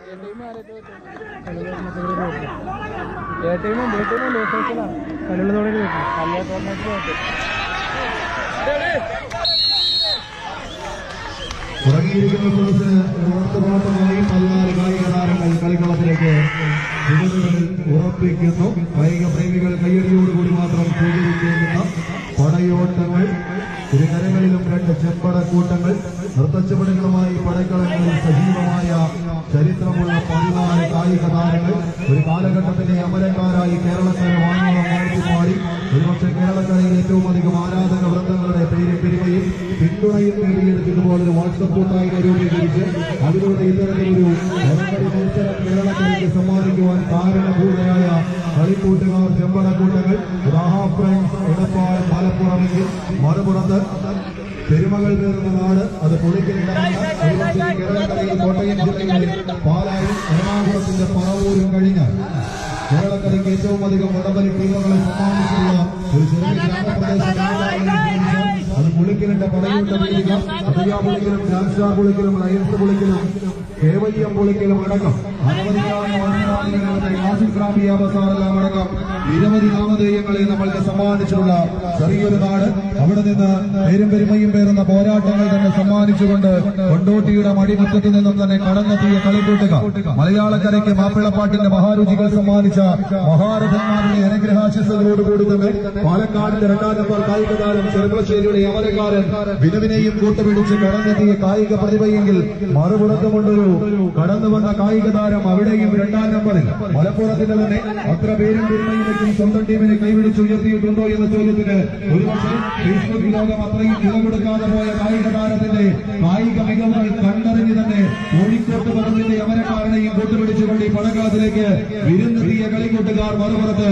വർത്തമാനമായി 14 കായിക താരങ്ങൾ കളിക്കളത്തിലേക്ക് ഉറപ്പിക്കുന്നു. കായിക പ്രേമികൾ കയ്യടിയോടുകൂടി മാത്രം സ്വീകരിക്കേണ്ടുന്ന പടയോട്ടങ്ങൾ, ഇരുകരകളിലും 2 ചെമ്പടക്കൂട്ടങ്ങൾ, നൃത്തച്ചുവടുകളുമായി പടക്കളങ്ങളിൽ സജീവമായ ചരിത്രമുള്ള 14 കായിക താരങ്ങൾ. ഒരു കാലഘട്ടത്തിലെ അമരക്കാരായി കേരളക്കാരെ വാങ്ങുവാൻ മാറ്റി ഒരുപക്ഷെ കേരളക്കരയിൽ ഏറ്റവും അധികം ആരാധക വൃന്ദങ്ങളുടെ പേരും പെരുമയും പിന്തുണയും നേടിയെടുത്ത് ഇതുപോലൊരു വാട്സപ്പ് കൂട്ടായ്മ രൂപീകരിച്ച് അതിലൂടെ ഇത്തരത്തിലൊരു മത്സരം കേരളക്കരയ്ക്ക് സമ്മാനിക്കുവാൻ കാരണഭൂതരായ കളിക്കൂട്ടുകാർ, ചെമ്പടക്കൂട്ടങ്ങൾ, ഫ്രണ്ട്സ്, എടപ്പാൾ, മലപ്പുറമെങ്കിൽ മറുപുറത്ത് പെരുമകൾ പേറുന്ന നാട് അത് പൊളിക്കലിടമാണ്. കേരളക്കരയിൽ കോട്ടയം ജില്ലയിലെ പാലായും എറണാകുളത്തിന്റെ പറവൂരും കഴിഞ്ഞാൽ കേരളക്കരയ്ക്ക് ഏറ്റവും അധികം വടംവലി ടീമുകളെ സമ്മാനിച്ചുള്ള ഒരു ചെറിയ ഗ്രാമപ്രദേശം. അത് പുളിക്കലിന്റെ പടയോട്ട വേദിക, അതയ്യ പുളിക്കലും, ഗ്രാൻഡ് സ്റ്റാർ പുളിക്കലും, ലയൻസ് പുളിക്കലും, കേവല്യം പുളിക്കലും അടക്കം ാമെല്ലാം അടക്കം നിരവധി നാമധേയങ്ങളെ നമ്മൾക്ക് സമ്മാനിച്ചിട്ടുള്ള ചെറിയൊരു നാട്. അവിടെ നിന്ന് പേരും പെരുമയും പേറുന്ന പോരാട്ടങ്ങൾ തന്നെ സമ്മാനിച്ചുകൊണ്ട് കൊണ്ടോട്ടിയുടെ മടിമുറ്റത്തു നിന്നും തന്നെ കടന്നെത്തിയ കളിക്കൂട്ടുകാർ, മലയാളക്കരയ്ക്ക് മാപ്പിളപ്പാട്ടിന്റെ മഹാരുചികൾ സമ്മാനിച്ച മഹാരഥന്മാരുടെ അനുഗ്രഹാശിസുകളോടുകൂടി തന്നെ പാലക്കാടിന്റെ 2ാം നമ്പർ കായിക താരം ചെറുപ്പശ്ശേരിയുടെ അമരക്കാരൻ വിനുവിനെയും കൂട്ടുപിടിച്ച് കടന്നെത്തിയ കായിക പ്രതിഭയെങ്കിൽ മറുപുറത്തുകൊണ്ടൊരു കടന്നുവന്ന കായിക താരം അവിടെയും 2ാം നമ്പറിൽ മലപ്പുറത്തിന്റെ തന്നെ അത്ര പേരും പെരുമയിലേക്കും സ്വന്തം ടീമിനെ കൈപിടിച്ചുയർത്തിയിട്ടുണ്ടോ എന്ന ചോദ്യത്തിന് ഒരുപക്ഷെ ഫേസ്ബുക്ക് ലോകം അത്രയും വില കൊടുക്കാതെ പോയ കായിക താരത്തിന്റെ കായിക മികവുകൾ കണ്ടറിഞ്ഞ് തന്നെ കോഴിക്കോട്ട് പറമ്പിന്റെ അമരക്കാരനെയും കൂട്ടുപിടിച്ചുകൊണ്ട് ഈ പടക്കളത്തിലേക്ക് വിരുന്നെത്തിയ കളിക്കൂട്ടുകാർ മറുപുറത്ത്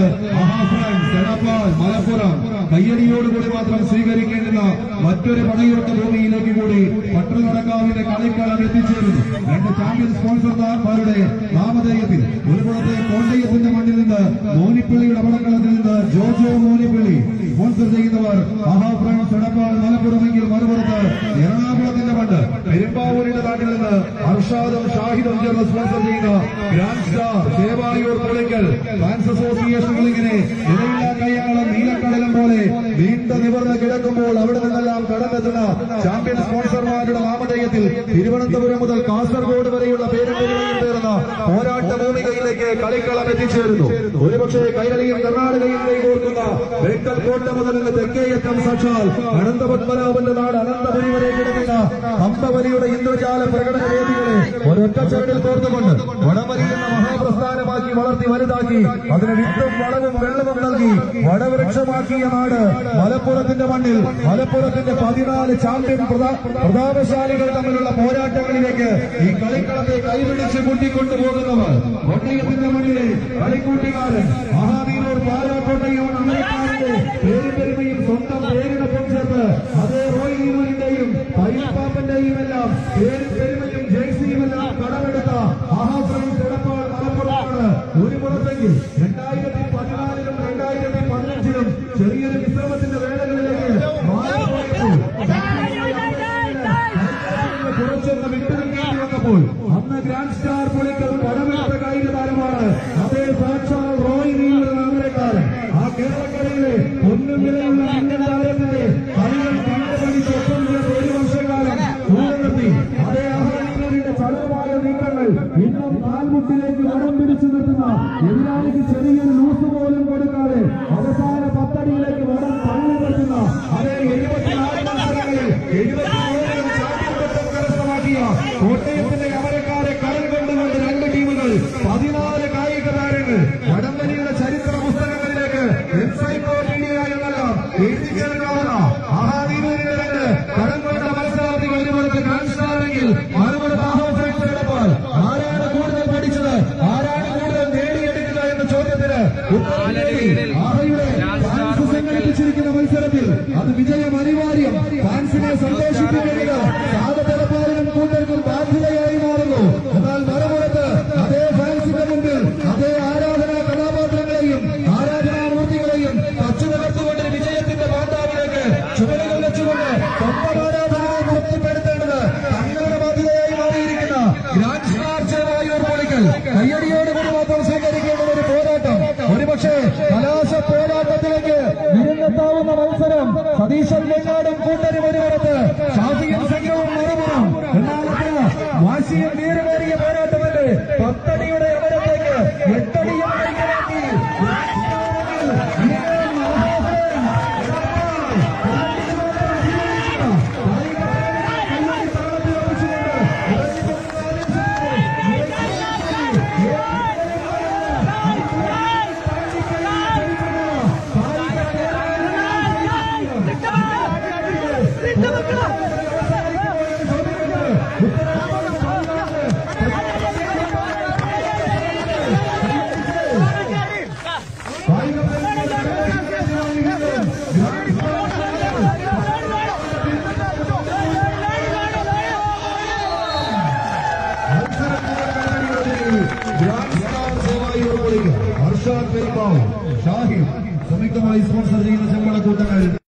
എടപ്പാൾ, മലപ്പുറം കയ്യടിയോടുകൂടി മാത്രം സ്വീകരിക്കേണ്ടുന്ന മറ്റൊരു പടയോട്ട ഭൂമിയിലേക്ക് കൂടി പട്ടണക്കാവിന്റെ കളിക്കളം എത്തിച്ചേരുന്നു. 2 ചാമ്പ്യൻ സ്പോൺസർമാരുടെ നാമധേയത്തിൽ ഒരുപുറത്തെ കോട്ടയത്തിന്റെ മണ്ണിൽ നിന്ന് മോനിപ്പള്ളിയുടെ പടക്കളത്തിൽ നിന്ന് ജോജോ മോനിപ്പള്ളി സ്പോൺസർ ചെയ്യുന്നവർ ഫ്രണ്ട്സ്, എടപ്പാൾ, മലപ്പുറമെങ്കിൽ മറുപുറത്ത് എറണാകുളത്തിന്റെ മണ്ണ് പെരുമ്പാവൂരിന്റെ നാട്ടിൽ നിന്ന് അർഷാദും ഷാഹിദും ചേർന്ന് സ്പോൺസർ ചെയ്യുന്ന grand star Chevayur Pulikkal fans അസോസിയേഷനുകൾ ഇങ്ങനെ ഇടയില്ലാ കയ്യാളം നീലക്കടലം പോലെ നീണ്ടു നിവർന്ന് കിടക്കുമ്പോൾ അവിടെ നിന്നെല്ലാം കടന്നെത്തുന്ന ചാമ്പ്യൻ സ്പോൺസർമാരുടെ നാമധേയത്തിൽ തിരുവനന്തപുരം മുതൽ കാസർഗോഡ് വരെയുള്ള പേരും പേരുന്ന പോരാട്ട ഭൂമികയിലേക്ക് കളിക്കളം എത്തിച്ചേരുന്നു. ഒരുപക്ഷെ കൈരളിയും കർണാടകയും കൈകോർക്കുന്ന ബേക്കൽ കോട്ട മുതൽ തെക്കേയറ്റം സാക്ഷാൽ അനന്തപത്മനാഭന്റെ നാട് അനന്തപുരി വരെ കിടക്കുന്ന അമ്പവലിയുടെ ഇന്ദ്രജാല പ്രകടന വേദികളെ ഒരൊറ്റ ചരടിൽ കോർത്തുകൊണ്ട് വടംവലി എന്ന മഹാപ്രസ്ഥാനമാക്കി വളർത്തി വലുതാക്കി അതിന് വിത്തും വളവും വെള്ളവും നൽകി വടവൃക്ഷമാക്കിയ നാട് മലപ്പുറത്തിന്റെ മണ്ണിൽ മലപ്പുറത്തിന്റെ 14 ചാമ്പ്യൻ പ്രതാപശാലികൾ തമ്മിലുള്ള പോരാട്ടങ്ങളിലേക്ക് ഈ കളിക്കളത്തെ കൈപിടിച്ച് കൂട്ടിക്കൊണ്ടുപോകുന്നവർ കോട്ടയത്തിന്റെ മണ്ണിലെ കളിക്കൂട്ടുകാരൻ മഹാവീരൂർ പാലാക്കോട്ടയും അമരക്കാരന്റെ പേരും പെരുമയും സ്വന്തം പേരിനൊപ്പം ചേർത്ത് അതേ റോയിലൂരിന്റെയും പയ്യപ്പാപ്പന്റെയും എല്ലാം പേരും പെരുമയും ജേഴ്സിയും എല്ലാം കടമെടുത്ത ഫ്രണ്ട്സ് എടപ്പാൾ മലപ്പുറമാണ്. ഒരു പുറത്തെങ്കിൽ 2014ലും 2015ലും ചെറിയൊരു വിശ്രമത്തിന്റെ വേളകളിലേക്ക് കുറച്ചൊന്ന് വിട്ടുനിൽക്കേണ്ടി വന്നപ്പോൾ അന്ന് ഗ്രാൻഡ് സ്റ്റാർ പുളിക്കൽ പടമെടുത്ത കായിക താരമാണ് അതേ സാക്ഷാൽ റോയ് നീലയുടെ അമരക്കാരൻ. ആ കേരളക്കരയിലെ ഒന്നും വിലയുള്ള ഇന്ത്യൻ താരത്തിന്റെ കളികൾ കണ്ടുപഠിച്ചൊപ്പം ചേർന്ന് 1 വർഷക്കാലം കൂടെ നിർത്തി അതേ ആഹ്ലാദിന്റെ ചടുലമായ നീക്കങ്ങൾ ഇന്നും കാൽമുട്ടിലേക്ക് വടം പിടിച്ചു നിർത്തുന്ന എതിരാളിക്ക് ചെറിയൊരു ലൂസ് പോലും കൊടുക്കാതെ അവസാന 10 അടിയിലേക്ക് വടം തള്ളി നിർത്തുന്ന അതേ 74 മത്സരങ്ങളിൽ 74 ചാമ്പ്യൻപട്ടം കരസ്ഥമാക്കിയ കോട്ടയത്തിന്റെ അമരക്കാരെ കടൽ കൊണ്ടുകൊണ്ട് 2 ടീമുകൾ 14 കായിക താരങ്ങൾ വടംവലിയുടെ ചരിത്ര പുസ്തകങ്ങളിലേക്ക് എൻസൈക്ലോപീഡിയ എന്നെല്ലാം എഴുതി ചേർക്കാവുന്ന ആഹാദീപൂരിന്റെ 2 കടൽ കൊണ്ട മത്സരാർത്ഥികൾ ഒരുപുറത്ത് ഗ്രാൻഡ് സ്റ്റാറെങ്കിൽ മറുപടി എടപ്പാൾ. ആരാണ് കൂടുതൽ പഠിച്ചത്, ആരാണ് കൂടുതൽ നേടിയെടുക്കുക എന്ന ചോദ്യത്തിന് ആഹയുടെ ഫാൻസ് സംഘടിപ്പിച്ചിരിക്കുന്ന മത്സരത്തിൽ അത് വിജയം അനിവാര്യം. ഫാൻസിനെ സന്തോഷിപ്പിക്കുന്നത് സാധനപ്പാലനും കൂട്ടർക്കും ബാധ്യതയായി മാറുന്നു. പോരാട്ടങ്ങൾ കയ്യടിയോടുകൂടി മാത്രം സ്വീകരിക്കേണ്ട ഒരു പോരാട്ടം. ഒരുപക്ഷെ കലാശ പോരാട്ടത്തിലേക്ക് വിരുന്നെത്താവുന്ന മത്സരം. സതീശൻ വെങ്ങാടും കൂട്ടരും ഒരു പുറത്ത്, ഷാഫിയും സംഘവും മറുപുറം. എന്നാലത്തെ വാശിയും വീരമേറിയ പോരാട്ടമല്ലേ. 10 അടിയുടെ അമരത്തേക്ക് 8 അടിയും കൈക്കലാക്കി ഷാഹിദ് സംയുക്തമായി സ്പോൺസർ ചെയ്യുന്ന ചെറുകള കൂട്ടങ്ങൾ.